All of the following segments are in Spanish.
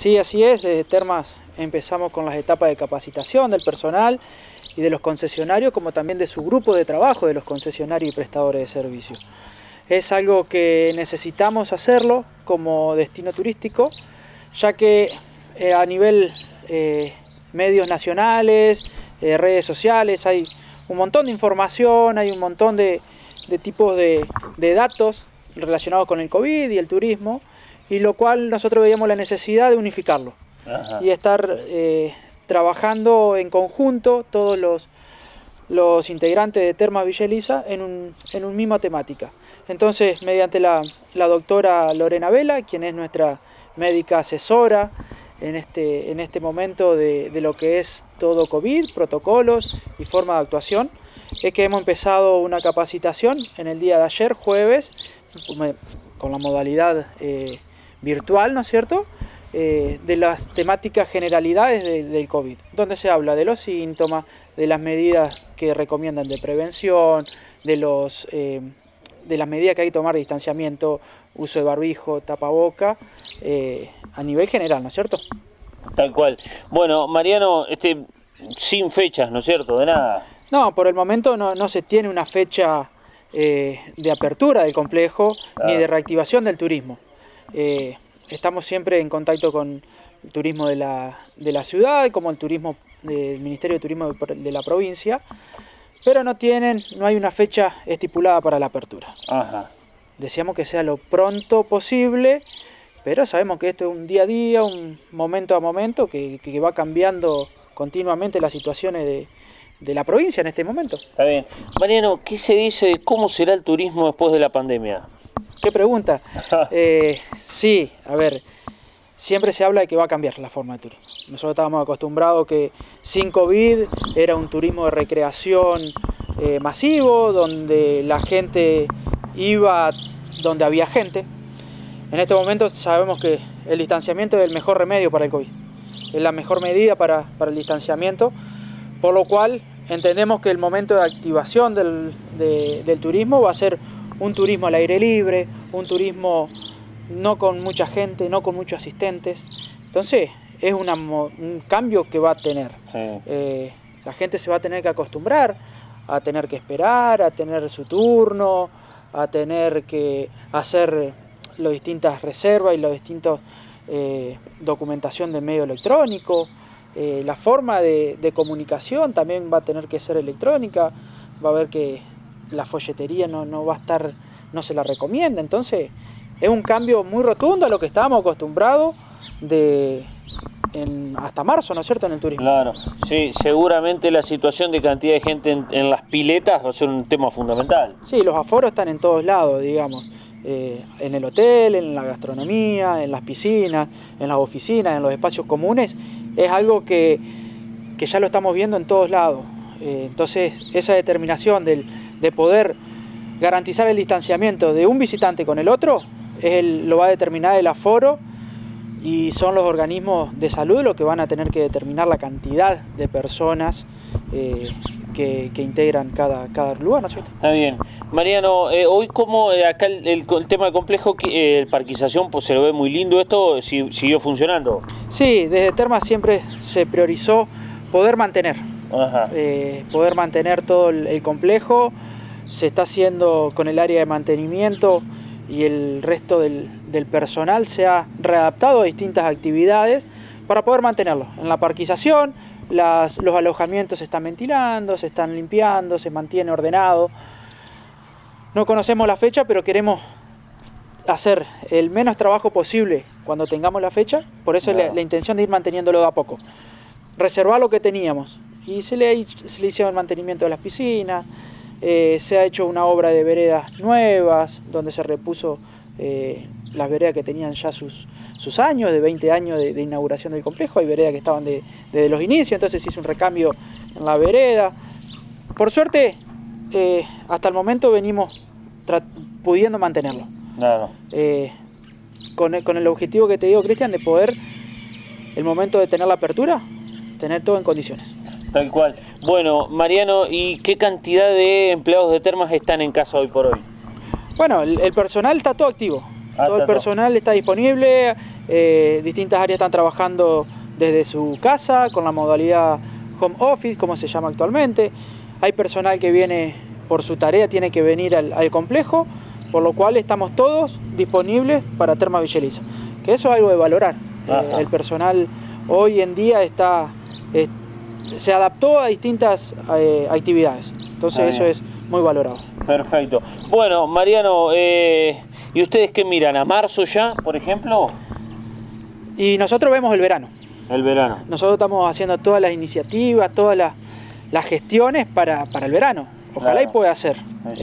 Sí, así es. Desde Termas empezamos con las etapas de capacitación del personal y de los concesionarios, como también de su grupo de trabajo de los concesionarios y prestadores de servicios. Es algo que necesitamos hacerlo como destino turístico, ya que a nivel medios nacionales, redes sociales, hay un montón de información, hay un montón de tipos de datos relacionados con el COVID y el turismo, y lo cual nosotros veíamos la necesidad de unificarlo. Ajá. Y estar trabajando en conjunto todos los integrantes de Termas Villa Elisa en un misma temática. Entonces, mediante la doctora Lorena Vela, quien es nuestra médica asesora en este momento de lo que es todo COVID, protocolos y forma de actuación, es que hemos empezado una capacitación en el día de ayer, jueves, con la modalidad virtual, ¿no es cierto?, de las temáticas generalidades del COVID, donde se habla de los síntomas, de las medidas que recomiendan de prevención, de las medidas que hay que tomar de distanciamiento, uso de barbijo, tapaboca, a nivel general, ¿no es cierto? Tal cual. Bueno, Mariano, sin fechas, ¿no es cierto?, de nada. No, por el momento no se tiene una fecha de apertura del complejo, ni de reactivación del turismo. Estamos siempre en contacto con el turismo de la ciudad, como el turismo del Ministerio de Turismo de la provincia, pero no hay una fecha estipulada para la apertura. Ajá. Deseamos que sea lo pronto posible, pero sabemos que esto es un día a día, un momento a momento, que va cambiando continuamente las situaciones de la provincia en este momento. Está bien. Mariano, ¿qué se dice de cómo será el turismo después de la pandemia? ¿Qué pregunta? Sí, a ver, siempre se habla de que va a cambiar la forma de turismo. Nosotros estábamos acostumbrados que sin COVID era un turismo de recreación masivo, donde la gente iba donde había gente. En este momento sabemos que el distanciamiento es el mejor remedio para el COVID. Es la mejor medida para el distanciamiento, por lo cual entendemos que el momento de activación del turismo va a ser un turismo al aire libre, un turismo no con mucha gente, no con muchos asistentes. Entonces es un cambio que va a tener. Sí. La gente se va a tener que acostumbrar a tener que esperar, a tener su turno, a tener que hacer las distintas reservas y las distintas documentación de medio electrónico. La forma de comunicación también va a tener que ser electrónica. Va a ver que la folletería no va a estar, no se la recomienda. Entonces es un cambio muy rotundo a lo que estábamos acostumbrados hasta marzo, ¿no es cierto?, en el turismo. Claro, sí, seguramente la situación de cantidad de gente en las piletas va a ser un tema fundamental. Sí, los aforos están en todos lados, digamos, en el hotel, en la gastronomía, en las piscinas, en las oficinas, en los espacios comunes. Es algo que ya lo estamos viendo en todos lados. Entonces esa determinación de poder garantizar el distanciamiento de un visitante con el otro lo va a determinar el aforo, y son los organismos de salud los que van a tener que determinar la cantidad de personas que integran cada lugar, ¿no es cierto? Está bien. Mariano, hoy como acá el tema del complejo, el parquización, pues se lo ve muy lindo, ¿esto siguió funcionando? Sí, desde Termas siempre se priorizó poder mantener. Ajá. Poder mantener todo el complejo. Se está haciendo con el área de mantenimiento, y el resto del personal se ha readaptado a distintas actividades para poder mantenerlo. En la parquización, los alojamientos se están ventilando, se están limpiando, se mantiene ordenado. No conocemos la fecha, pero queremos hacer el menos trabajo posible cuando tengamos la fecha. Por eso la intención de ir manteniéndolo de a poco. Reservar lo que teníamos. Y se le hicieron el mantenimiento de las piscinas. Se ha hecho una obra de veredas nuevas, donde se repuso las veredas que tenían ya sus años, de 20 años de inauguración del complejo. Hay veredas que estaban desde los inicios, entonces se hizo un recambio en la vereda. Por suerte, hasta el momento venimos pudiendo mantenerlo. Claro. Con el objetivo que te digo, Cristian, de poder, el momento de tener la apertura, tener todo en condiciones. Tal cual. Bueno, Mariano, ¿y qué cantidad de empleados de Termas están en casa hoy por hoy? Bueno, el personal está todo activo. Todo el personal está disponible. distintas áreas están trabajando desde su casa, con la modalidad home office, como se llama actualmente. Hay personal que viene por su tarea, tiene que venir al complejo, por lo cual estamos todos disponibles para Termas Villa Elisa. Que eso es algo de valorar. El personal hoy en día se adaptó a distintas actividades, entonces eso es muy valorado. Perfecto. Bueno, Mariano, ¿y ustedes qué miran? ¿A marzo ya, por ejemplo? Y nosotros vemos el verano. El verano. Nosotros estamos haciendo todas las iniciativas, todas las gestiones para el verano. Ojalá y pueda ser.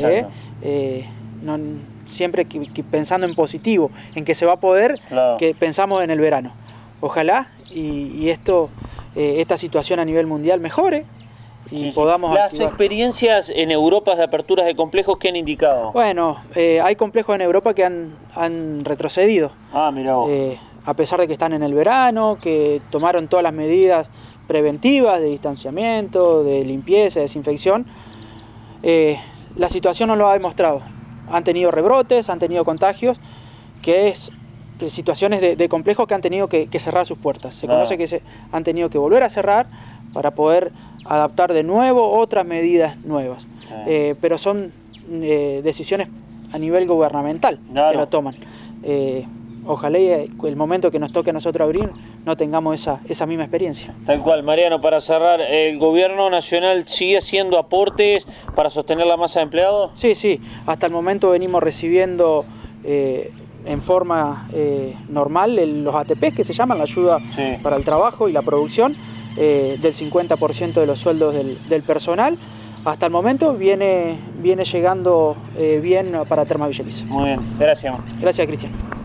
Siempre pensando en positivo, en que se va a poder, que pensamos en el verano. Ojalá y esta situación a nivel mundial mejore y podamos Las activar. Experiencias en Europa de aperturas de complejos, ¿qué han indicado? Bueno, hay complejos en Europa que han retrocedido. Mirá vos. A pesar de que están en el verano, que tomaron todas las medidas preventivas de distanciamiento, de limpieza, de desinfección, la situación nos lo ha demostrado. Han tenido rebrotes, han tenido contagios, que es situaciones de complejos que han tenido que cerrar sus puertas. Se conoce que han tenido que volver a cerrar para poder adaptar de nuevo otras medidas nuevas. Pero son decisiones a nivel gubernamental que lo toman. Ojalá el momento que nos toque a nosotros abrir no tengamos esa misma experiencia. Tal cual. Mariano, para cerrar, ¿el gobierno nacional sigue haciendo aportes para sostener la masa de empleados? Sí. Hasta el momento venimos recibiendo en forma normal los ATPs, que se llaman, la ayuda para el trabajo y la producción, del 50% de los sueldos del personal. Hasta el momento viene llegando bien para Termas Villa Elisa. Muy bien. Gracias. Gracias, Cristian.